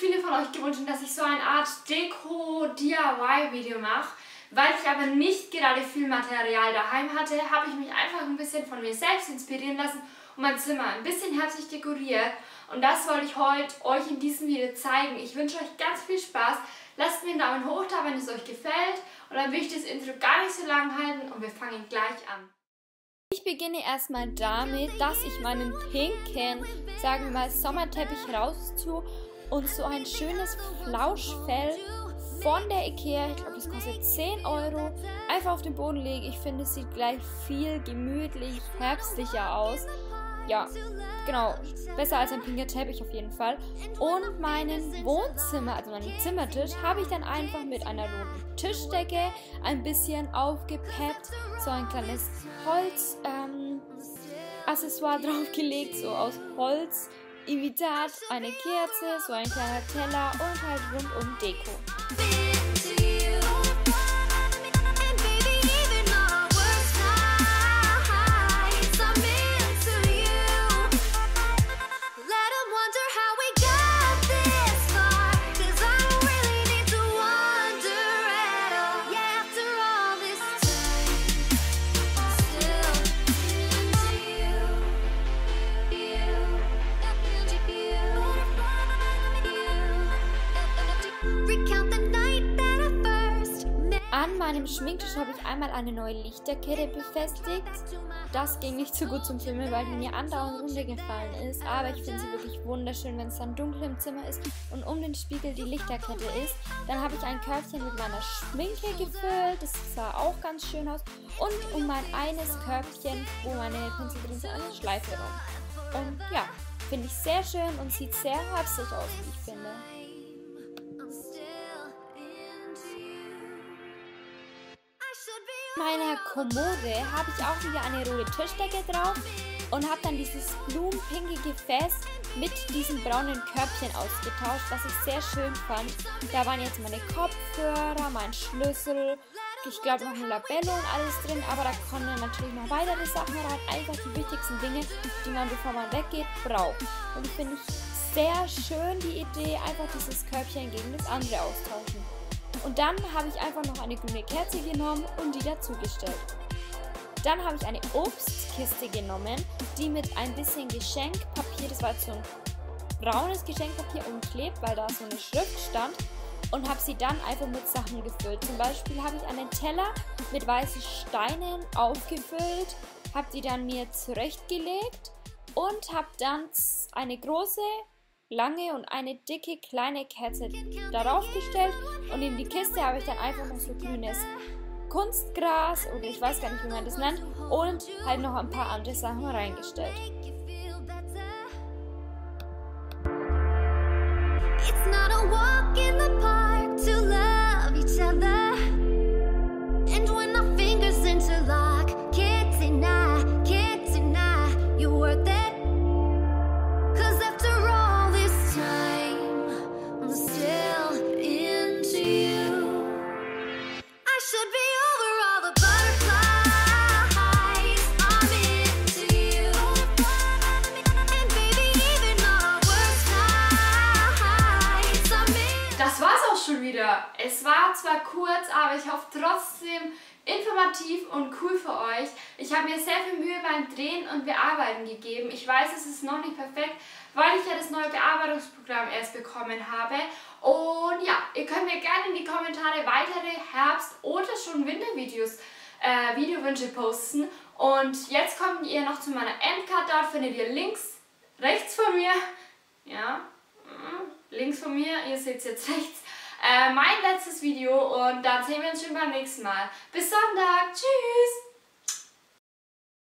viele von euch gewünscht, dass ich so eine Art Deko-DIY-Video mache. Weil ich aber nicht gerade viel Material daheim hatte, habe ich mich einfach ein bisschen von mir selbst inspirieren lassen und mein Zimmer ein bisschen herzlich dekoriert. Und das wollte ich heute euch in diesem Video zeigen. Ich wünsche euch ganz viel Spaß. Lasst mir einen Daumen hoch da, wenn es euch gefällt. Und dann will ich das Intro gar nicht so lang halten und wir fangen gleich an. Ich beginne erstmal damit, dass ich meinen pinken, sagen wir mal, Sommerteppich rausziehe und so ein schönes Flauschfell von der Ikea, ich glaube das kostet 10 Euro, einfach auf den Boden lege. Ich finde, es sieht gleich viel gemütlich, herbstlicher aus. Ja, genau, besser als ein pinker Teppich auf jeden Fall. Und meinen Wohnzimmer, also meinen Zimmertisch, habe ich dann einfach mit einer roten Tischdecke ein bisschen aufgepeppt, so ein kleines Holz Accessoire draufgelegt, so aus Holz, Imitat, eine Kerze, so ein kleiner Teller und halt rundum Deko. An meinem Schminktisch habe ich einmal eine neue Lichterkette befestigt. Das ging nicht so gut zum Filmen, weil die mir andauernd runtergefallen ist. Aber ich finde sie wirklich wunderschön, wenn es dann dunkel im Zimmer ist und um den Spiegel die Lichterkette ist. Dann habe ich ein Körbchen mit meiner Schminke gefüllt. Das sah auch ganz schön aus. Und um mein eines Körbchen, wo meine Pinsel drin sind, eine Schleife rum. Und ja, finde ich sehr schön und sieht sehr herbstlich aus, wie ich finde. In meiner Kommode habe ich auch wieder eine rote Tischdecke drauf und habe dann dieses blumenpinke Gefäß mit diesem braunen Körbchen ausgetauscht, was ich sehr schön fand. Da waren jetzt meine Kopfhörer, mein Schlüssel, ich glaube noch ein Labello und alles drin, aber da kommen dann natürlich noch weitere Sachen rein, einfach die wichtigsten Dinge, die man, bevor man weggeht, braucht. Und ich finde sehr schön die Idee, einfach dieses Körbchen gegen das andere austauschen. Und dann habe ich einfach noch eine grüne Kerze genommen und die dazugestellt. Dann habe ich eine Obstkiste genommen, die mit ein bisschen Geschenkpapier, das war jetzt so ein braunes Geschenkpapier, umklebt, weil da so eine Schrift stand, und habe sie dann einfach mit Sachen gefüllt. Zum Beispiel habe ich einen Teller mit weißen Steinen aufgefüllt, habe die dann mir zurechtgelegt und habe dann eine große, lange und eine dicke kleine Kerze darauf gestellt, und in die Kiste habe ich dann einfach noch so grünes Kunstgras oder ich weiß gar nicht, wie man das nennt, und halt noch ein paar andere Sachen reingestellt. It's not a walk in the park to love each other, and when our fingers interlock, can't deny you're worth it. Das war's auch schon wieder. Es war zwar kurz, aber ich hoffe trotzdem informativ und cool für euch. Ich habe mir sehr viel Mühe beim Drehen und Bearbeiten gegeben. Ich weiß, es ist noch nicht perfekt, weil ich ja das neue Bearbeitungsprogramm erst bekommen habe. Und ja, ihr könnt mir gerne in die Kommentare weitere Herbst- oder schon Wintervideos, Videowünsche posten. Und jetzt kommt ihr noch zu meiner Endcard. Dort findet ihr links, rechts von mir, ja, links von mir, ihr seht es jetzt rechts, mein letztes Video, und dann sehen wir uns schon beim nächsten Mal. Bis Sonntag, tschüss!